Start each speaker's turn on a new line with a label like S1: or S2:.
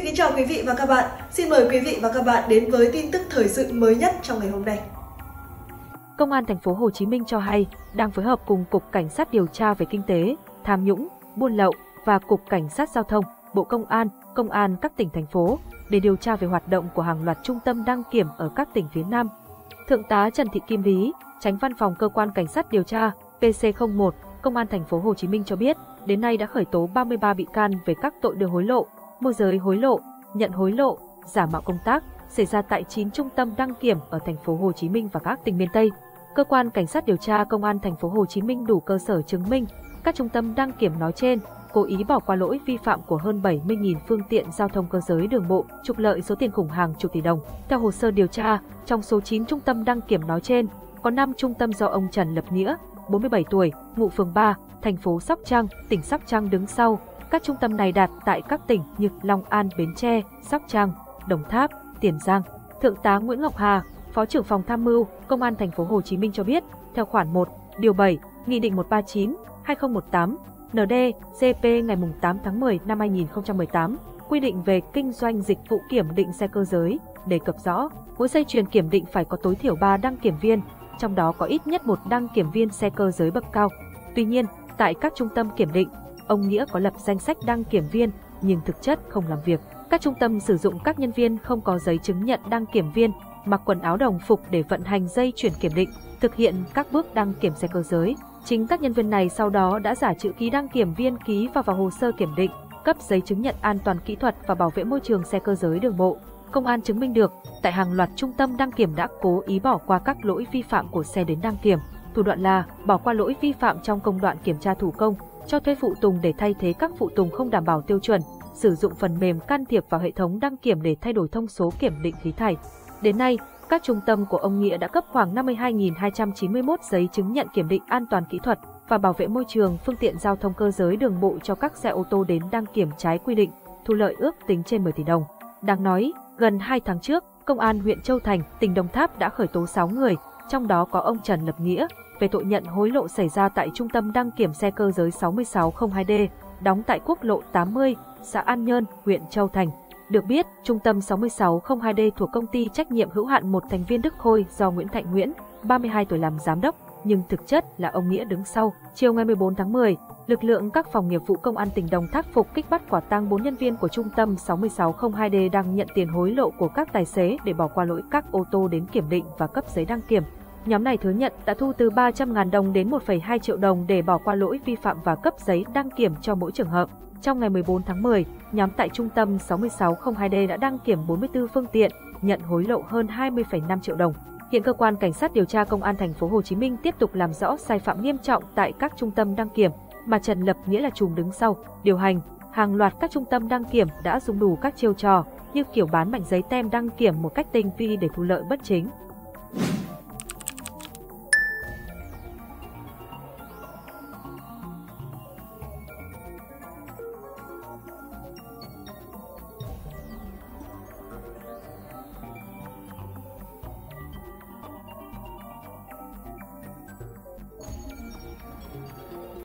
S1: kính chào quý vị và các bạn. Xin mời quý vị và các bạn đến với tin tức thời sự mới nhất trong ngày hôm nay.
S2: Công an thành phố Hồ Chí Minh cho hay đang phối hợp cùng Cục Cảnh sát điều tra về kinh tế, tham nhũng, buôn lậu và Cục Cảnh sát giao thông, Bộ Công an các tỉnh thành phố để điều tra về hoạt động của hàng loạt trung tâm đăng kiểm ở các tỉnh phía Nam. Thượng tá Trần Thị Kim Lý, Chánh Văn phòng Cơ quan Cảnh sát điều tra PC01, Công an thành phố Hồ Chí Minh cho biết, đến nay đã khởi tố 33 bị can về các tội đưa hối lộ, môi giới hối lộ, nhận hối lộ, giả mạo công tác xảy ra tại 9 trung tâm đăng kiểm ở thành phố Hồ Chí Minh và các tỉnh miền Tây. Cơ quan Cảnh sát điều tra Công an thành phố Hồ Chí Minh đủ cơ sở chứng minh các trung tâm đăng kiểm nói trên cố ý bỏ qua lỗi vi phạm của hơn 70.000 phương tiện giao thông cơ giới đường bộ, trục lợi số tiền khủng hàng chục tỷ đồng. Theo hồ sơ điều tra, trong số 9 trung tâm đăng kiểm nói trên, có 5 trung tâm do ông Trần Lập Nghĩa, 47 tuổi, ngụ phường 3, thành phố Sóc Trăng, tỉnh Sóc Trăng đứng sau. Các trung tâm này đặt tại các tỉnh như Long An, Bến Tre, Sóc Trăng, Đồng Tháp, Tiền Giang. Thượng tá Nguyễn Ngọc Hà, Phó trưởng phòng tham mưu Công an thành phố Hồ Chí Minh cho biết, theo khoản 1, điều 7, Nghị định 139/2018 ND-CP ngày 8 tháng 10 năm 2018 quy định về kinh doanh dịch vụ kiểm định xe cơ giới, đề cập rõ, mỗi dây chuyền kiểm định phải có tối thiểu 3 đăng kiểm viên, trong đó có ít nhất 1 đăng kiểm viên xe cơ giới bậc cao. Tuy nhiên, tại các trung tâm kiểm định, ông Nghĩa có lập danh sách đăng kiểm viên nhưng thực chất không làm việc. Các trung tâm sử dụng các nhân viên không có giấy chứng nhận đăng kiểm viên, mặc quần áo đồng phục để vận hành dây chuyển kiểm định, thực hiện các bước đăng kiểm xe cơ giới. Chính các nhân viên này sau đó đã giả chữ ký đăng kiểm viên ký vào hồ sơ kiểm định, cấp giấy chứng nhận an toàn kỹ thuật và bảo vệ môi trường xe cơ giới đường bộ. Công an chứng minh được, tại hàng loạt trung tâm đăng kiểm đã cố ý bỏ qua các lỗi vi phạm của xe đến đăng kiểm. Thủ đoạn là bỏ qua lỗi vi phạm trong công đoạn kiểm tra thủ công, cho thuê phụ tùng để thay thế các phụ tùng không đảm bảo tiêu chuẩn, sử dụng phần mềm can thiệp vào hệ thống đăng kiểm để thay đổi thông số kiểm định khí thải. Đến nay, các trung tâm của ông Nghĩa đã cấp khoảng 52.291 giấy chứng nhận kiểm định an toàn kỹ thuật và bảo vệ môi trường phương tiện giao thông cơ giới đường bộ cho các xe ô tô đến đăng kiểm trái quy định, thu lợi ước tính trên 10 tỷ đồng. Đáng nói, gần 2 tháng trước, Công an huyện Châu Thành, tỉnh Đồng Tháp đã khởi tố 6 người, trong đó có ông Trần Lập Nghĩa, về tội nhận hối lộ xảy ra tại Trung tâm đăng kiểm xe cơ giới 6602D, đóng tại quốc lộ 80, xã An Nhơn, huyện Châu Thành. Được biết, Trung tâm 6602D thuộc công ty trách nhiệm hữu hạn một thành viên Đức Khôi do Nguyễn Thạnh Nguyễn, 32 tuổi làm giám đốc, nhưng thực chất là ông Nghĩa đứng sau. Chiều ngày 14 tháng 10, lực lượng các phòng nghiệp vụ Công an tỉnh Đồng Tháp phục kích bắt quả tang 4 nhân viên của Trung tâm 6602D đang nhận tiền hối lộ của các tài xế để bỏ qua lỗi các ô tô đến kiểm định và cấp giấy đăng kiểm. Nhóm này thừa nhận đã thu từ 300.000 đồng đến 1,2 triệu đồng để bỏ qua lỗi vi phạm và cấp giấy đăng kiểm cho mỗi trường hợp. Trong ngày 14 tháng 10, nhóm tại Trung tâm 6602D đã đăng kiểm 44 phương tiện, nhận hối lộ hơn 20,5 triệu đồng. Hiện cơ quan Cảnh sát điều tra Công an thành phố Hồ Chí Minh tiếp tục làm rõ sai phạm nghiêm trọng tại các trung tâm đăng kiểm mà Trần Lập Nghĩa là trùm đứng sau, điều hành. Hàng loạt các trung tâm đăng kiểm đã dùng đủ các chiêu trò như kiểu bán mảnh giấy tem đăng kiểm một cách tinh vi để thu lợi bất chính.